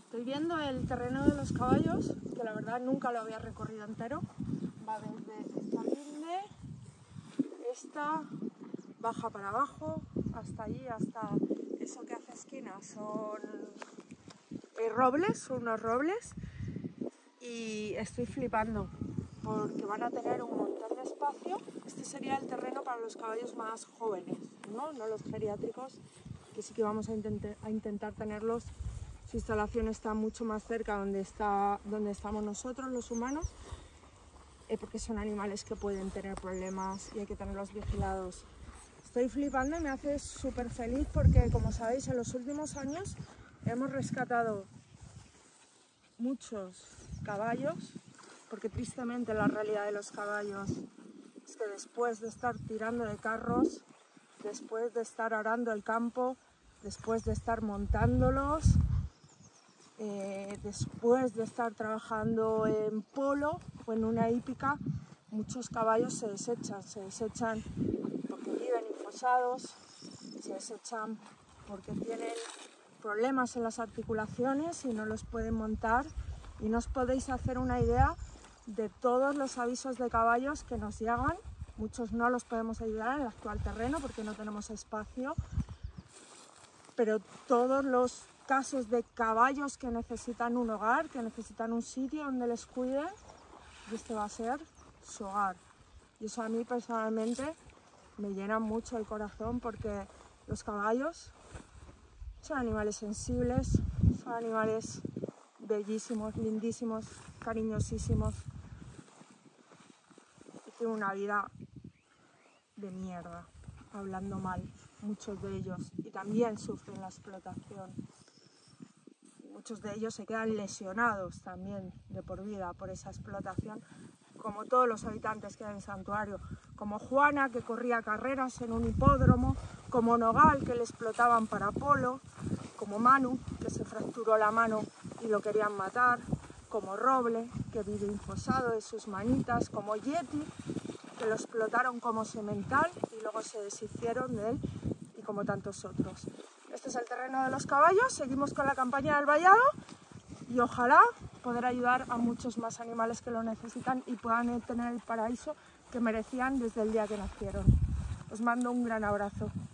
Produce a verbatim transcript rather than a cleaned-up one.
Estoy viendo el terreno de los caballos, que la verdad nunca lo había recorrido entero. Va desde esta linde, esta, baja para abajo, hasta allí, hasta eso que hace esquina. Son robles, son unos robles, y estoy flipando porque van a tener un montón de espacio. Este sería el terreno para los caballos más jóvenes, no, no los geriátricos, que sí que vamos a, intentar, a intentar tenerlos. Su instalación está mucho más cerca donde, está, donde estamos nosotros, los humanos, eh, porque son animales que pueden tener problemas y hay que tenerlos vigilados. Estoy flipando y me hace súper feliz porque, como sabéis, en los últimos años hemos rescatado muchos caballos, porque tristemente la realidad de los caballos es que después de estar tirando de carros, después de estar arando el campo, después de estar montándolos, eh, después de estar trabajando en polo o en una hípica, muchos caballos se desechan, se desechan porque viven infosados, se desechan porque tienen problemas en las articulaciones y no los pueden montar, y no os podéis hacer una idea de todos los avisos de caballos que nos llegan. Muchos no los podemos ayudar en el actual terreno porque no tenemos espacio, pero todos los casos de caballos que necesitan un hogar, que necesitan un sitio donde les cuiden, y este va a ser su hogar. Y eso a mí personalmente me llena mucho el corazón, porque los caballos son animales sensibles, son animales bellísimos, lindísimos, cariñosísimos, y tienen una vida de mierda, hablando mal, muchos de ellos, y también sufren la explotación. Muchos de ellos se quedan lesionados también de por vida por esa explotación, como todos los habitantes que hay en Santuario, como Juana, que corría carreras en un hipódromo, como Nogal, que le explotaban para polo, como Manu, que se fracturó la mano y lo querían matar, como Roble, que vive infosado de sus manitas, como Yeti, que lo explotaron como semental y luego se deshicieron de él, y como tantos otros. Este es el terreno de los caballos, seguimos con la campaña del vallado y ojalá poder ayudar a muchos más animales que lo necesitan y puedan tener el paraíso que merecían desde el día que nacieron. Os mando un gran abrazo.